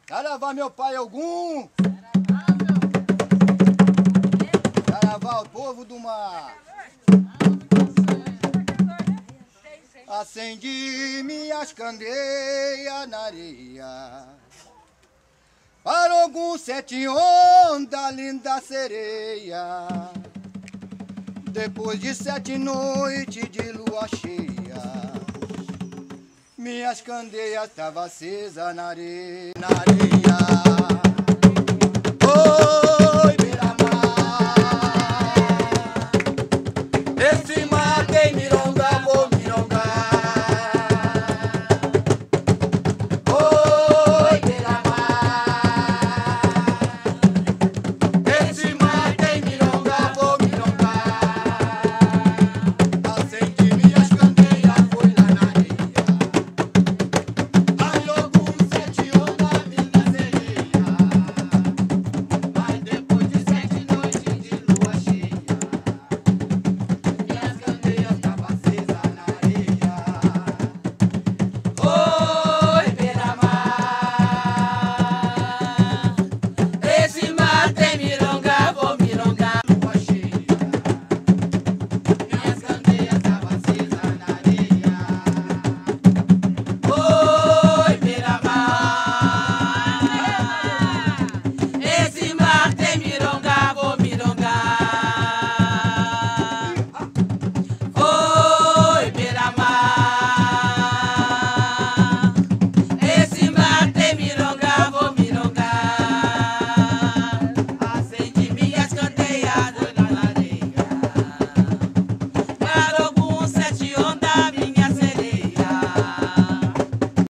Saravá, meu pai algum. Saravá, o povo do mar. Acendi minhas candeias na areia, para algum sete onda, linda sereia. Depois de 7 noites de lua cheia, minhas candeias estavam acesas na areia, na areia.